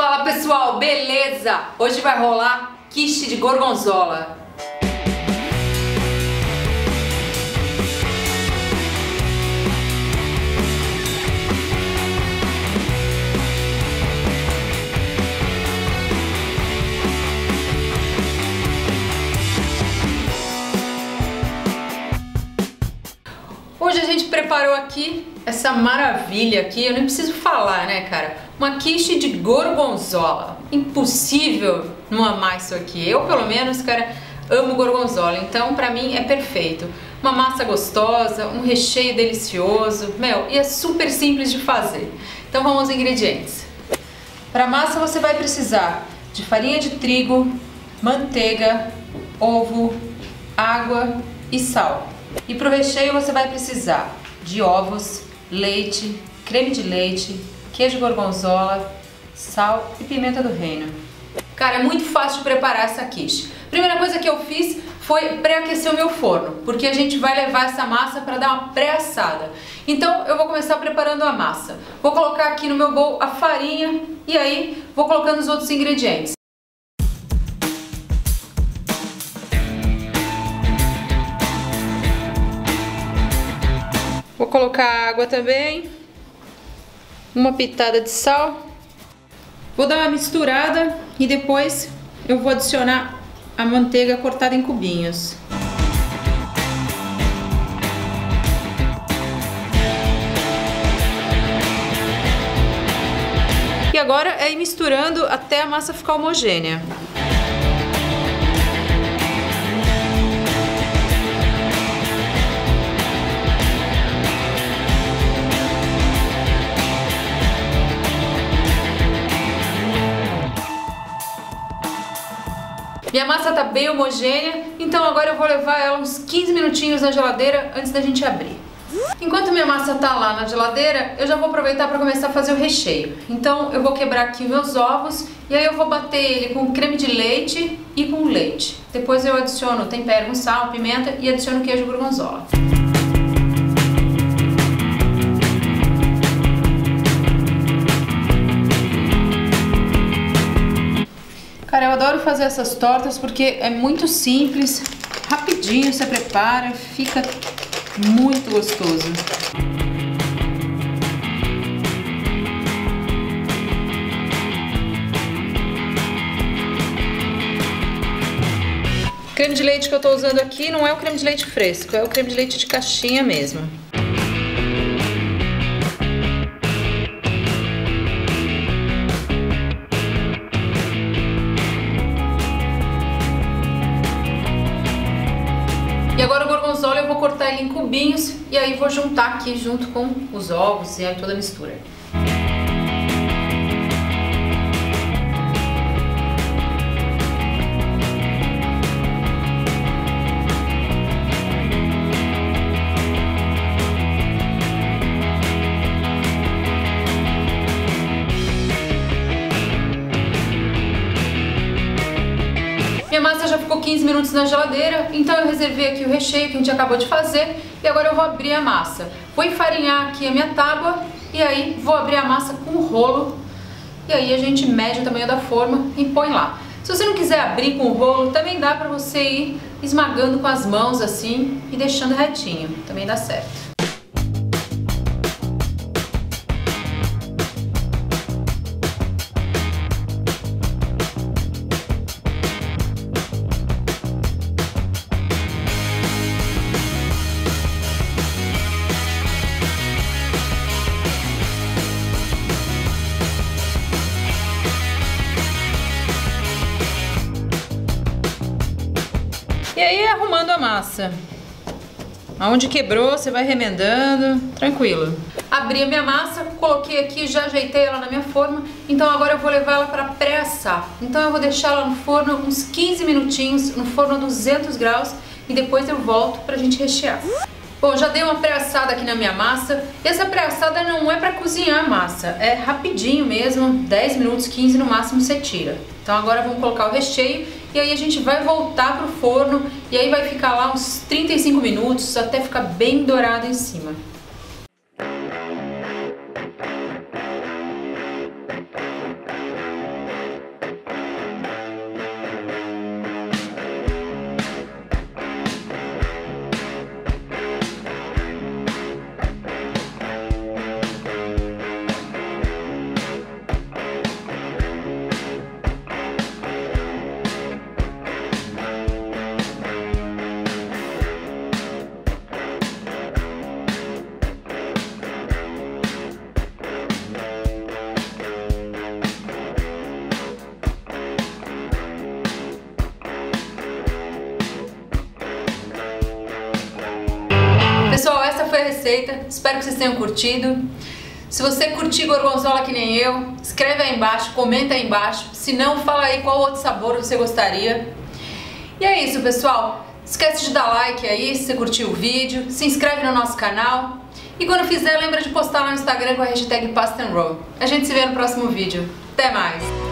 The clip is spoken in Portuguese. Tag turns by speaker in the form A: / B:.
A: Fala pessoal, beleza? Hoje vai rolar quiche de gorgonzola. Hoje a gente preparou aqui essa maravilha aqui, eu nem preciso falar, né, cara? Uma quiche de gorgonzola. Impossível não amar isso aqui. Eu, pelo menos, cara, amo gorgonzola, então pra mim é perfeito. Uma massa gostosa, um recheio delicioso, meu, e é super simples de fazer. Então vamos aos ingredientes. Para massa você vai precisar de farinha de trigo, manteiga, ovo, água e sal. E para o recheio você vai precisar de ovos, leite, creme de leite, queijo gorgonzola, sal e pimenta do reino. Cara, é muito fácil de preparar essa quiche. Primeira coisa que eu fiz foi pré-aquecer o meu forno, porque a gente vai levar essa massa para dar uma pré-assada. Então eu vou começar preparando a massa. Vou colocar aqui no meu bowl a farinha e aí vou colocando os outros ingredientes. Vou colocar água também, uma pitada de sal, vou dar uma misturada e depois eu vou adicionar a manteiga cortada em cubinhos. E agora é ir misturando até a massa ficar homogênea. Minha massa tá bem homogênea, então agora eu vou levar ela uns 15 minutinhos na geladeira antes da gente abrir. Enquanto minha massa tá lá na geladeira, eu já vou aproveitar para começar a fazer o recheio. Então eu vou quebrar aqui meus ovos e aí eu vou bater ele com creme de leite e com leite. Depois eu adiciono tempero com sal, pimenta e adiciono queijo gorgonzola. Cara, eu adoro fazer essas tortas porque é muito simples, rapidinho você prepara, fica muito gostoso. O creme de leite que eu tô usando aqui não é o creme de leite fresco, é o creme de leite de caixinha mesmo. E agora o gorgonzola eu vou cortar ele em cubinhos e aí vou juntar aqui junto com os ovos e aí toda a mistura. Minha massa já ficou 15 minutos na geladeira, então eu reservei aqui o recheio que a gente acabou de fazer e agora eu vou abrir a massa. Vou enfarinhar aqui a minha tábua e aí vou abrir a massa com o rolo e aí a gente mede o tamanho da forma e põe lá. Se você não quiser abrir com o rolo, também dá pra você ir esmagando com as mãos assim e deixando retinho, também dá certo. E aí arrumando a massa. Aonde quebrou, você vai remendando, tranquilo. Abri a minha massa, coloquei aqui, já ajeitei ela na minha forma. Então agora eu vou levar ela para pré-assar. Então eu vou deixar ela no forno uns 15 minutinhos, no forno a 200 graus. E depois eu volto pra gente rechear. Bom, já dei uma pré-assada aqui na minha massa. Essa pré-assada não é para cozinhar a massa, é rapidinho mesmo, 10 minutos, 15 no máximo você tira. Então agora vamos colocar o recheio e aí a gente vai voltar pro forno e aí vai ficar lá uns 35 minutos até ficar bem dourado em cima. receita, espero que vocês tenham curtido. Se você curtir gorgonzola que nem eu, escreve aí embaixo, comenta aí embaixo. Se não, fala aí qual outro sabor você gostaria. E é isso, pessoal. Esquece de dar like aí se você curtiu o vídeo, se inscreve no nosso canal e quando fizer lembra de postar lá no Instagram com a hashtag Pasta and Roll. A gente se vê no próximo vídeo. Até mais!